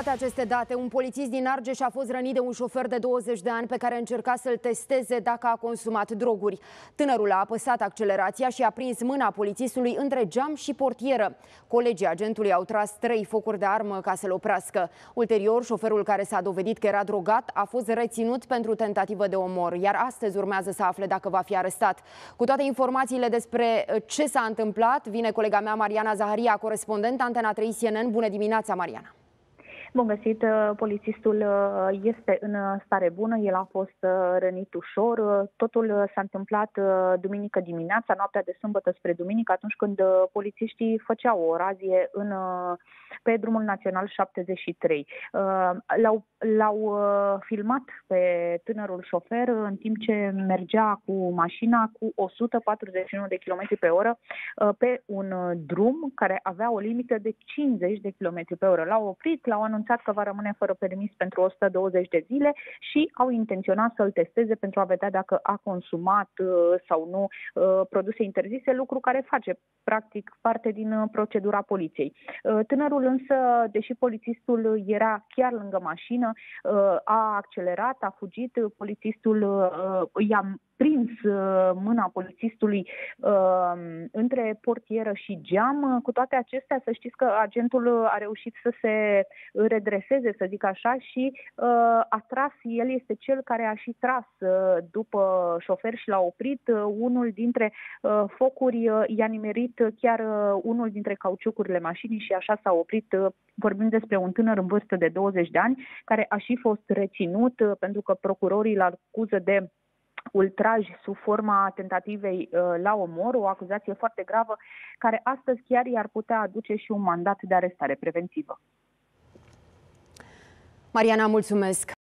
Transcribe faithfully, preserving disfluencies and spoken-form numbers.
toate aceste date, un polițist din Argeș a fost rănit de un șofer de douăzeci de ani pe care încerca să-l testeze dacă a consumat droguri. Tânărul a apăsat accelerația și a prins mâna polițistului între geam și portieră. Colegii agentului au tras trei focuri de armă ca să-l oprească. Ulterior, șoferul, care s-a dovedit că era drogat, a fost reținut pentru tentativă de omor, iar astăzi urmează să afle dacă va fi arestat. Cu toate informațiile despre ce s-a întâmplat, vine colega mea Mariana Zaharia, corespondent Antena trei C N N. Bună dimineața, Mariana! Bun găsit, polițistul este în stare bună, el a fost rănit ușor. Totul s-a întâmplat duminică dimineața, noaptea de sâmbătă spre duminică, atunci când polițiștii făceau o razie în, pe drumul național șaptezeci și trei. L-au, l-au filmat pe tânărul șofer în timp ce mergea cu mașina cu o sută patruzeci și unu de kilometri pe oră pe un drum care avea o limită de cincizeci de kilometri pe oră. L-au oprit, l-au anunțat că va rămâne fără permis pentru o sută douăzeci de zile și au intenționat să-l testeze pentru a vedea dacă a consumat sau nu produse interzise, lucru care face practic parte din procedura poliției. Tânărul însă, deși polițistul era chiar lângă mașină, a accelerat, a fugit, polițistul i-a prins mâna polițistului uh, între portieră și geam. Cu toate acestea, să știți că agentul a reușit să se redreseze, să zic așa, și uh, a tras, el este cel care a și tras uh, după șofer și l-a oprit. Uh, unul dintre uh, focuri uh, i-a nimerit chiar uh, unul dintre cauciucurile mașinii și așa s-a oprit. Uh, vorbim despre un tânăr în vârstă de douăzeci de ani, care a și fost reținut uh, pentru că procurorii l acuză de ultraj sub forma tentativei la omor, o acuzație foarte gravă, care astăzi chiar i-ar putea aduce și un mandat de arestare preventivă. Mariana, mulțumesc!